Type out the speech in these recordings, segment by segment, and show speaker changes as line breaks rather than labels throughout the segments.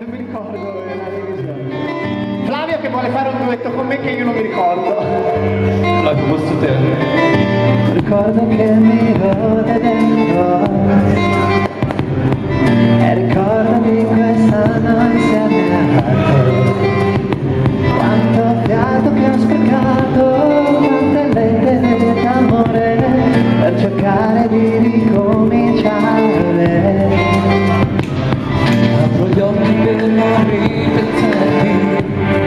non mi ricordo la televisione. Flavio che vuole fare un duetto con me che io non mi ricordo.
Allora, posso te?
Ricordo che mi rode dentro e ricordo di quest'anno insieme a te. Quanto fiato che ho sprecato, quante lettere d'amore per cercare di ricominciare.
Apro gli occhi per non ripensarti,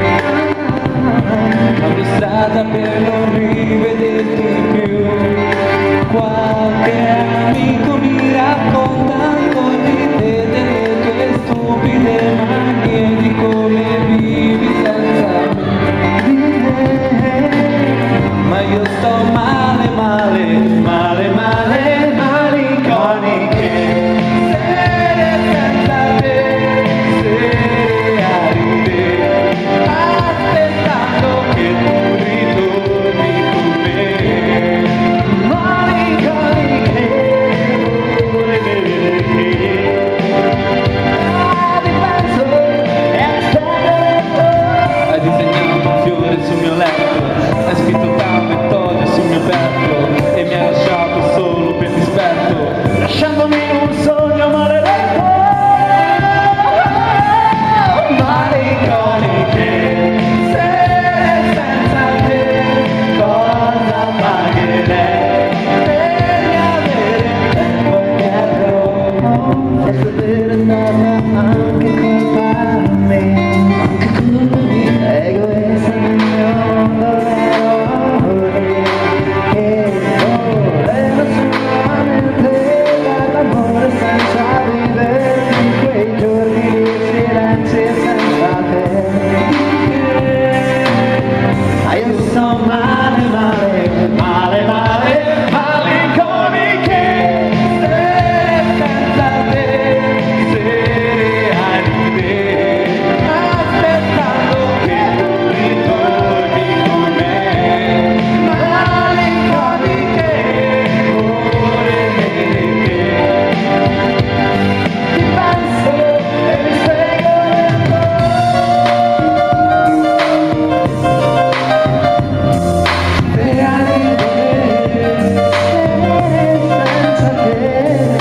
cambio strada per non rivederti più. Qualche amico mi racconta ancora di te, delle tue stupide manie, di come vivi senza me. Ma io sto male, male, male, male, malinconiche. Sere senza te, sere aride, aspettando che tu ritorni con me. Malinconiche, ore vere che ripenso e aspetto. Hai disegnato un fiore sul mio letto, hai scritto tante storie sul mio petto e mi hai lasciato solo per dispetto, lasciandomi in un sogno maledetto. Malinconiche, sere senza te, cosa pagherei per riavere tempo indietro?
E sapere è stata anche colpa mia, egoista nel mio dolore, che voleva solamente dall'amore senza vivere in quei giorni di silenzio senza te. Ma io sto male, male, male, male, malinconiche.
Sere senza te, sere aride, aspettando che tu ritorni con me. Malinconiche, ore vere che
Ti penso e mi spiego per arrivare senza te.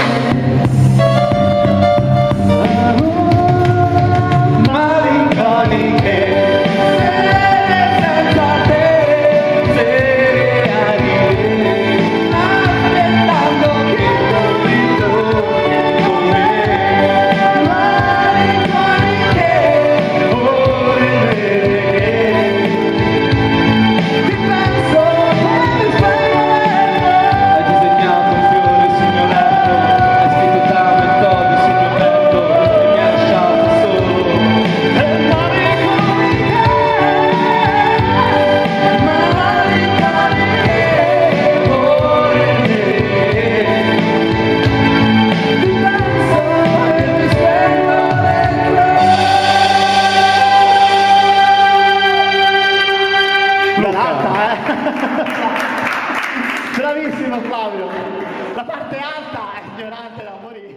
malinconiche, sere senza te, sere aride, aspettando che tu ritorni con me. Malinconiche, ore vere che ti penso e mi spiego. Hai disegnato un fiore sul mio letto, hai scritto tante storie sul mio petto e mi hai lasciato solo. E malinconiche, ore vere ti penso e mi spiego
L'alta, Bravissimo Flavio. La parte alta è ignorante da morire.